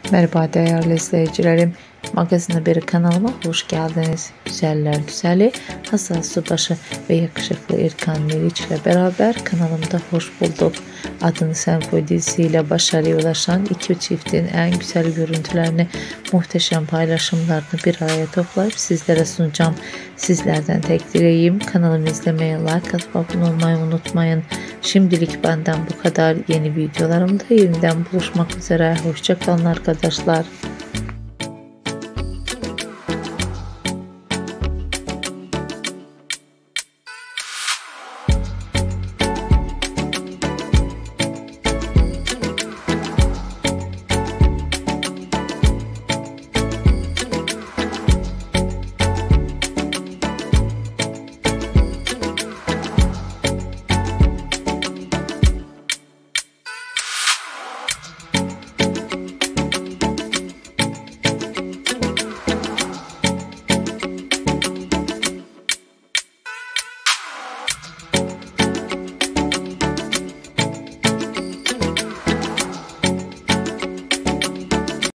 Merhaba değerli izleyicilerim. Magazin Haberi kanalıma hoş geldiniz. Güzeller güzeli Hasan Subaşı ve yakışıklı İrkan Meriç ile beraber kanalımda hoş bulduk. Adını Sen Koy dizisiyle başarıya ulaşan iki çiftin en güzel görüntülerini, muhteşem paylaşımlarını bir araya toplayıp sizlere sunacağım. Sizlerden tek dileğim kanalımı izlemeyi, like atıp abone olmayı unutmayın. Şimdilik benden bu kadar. Yeni videolarımda yeniden buluşmak üzere. Hoşça kalın arkadaşlar.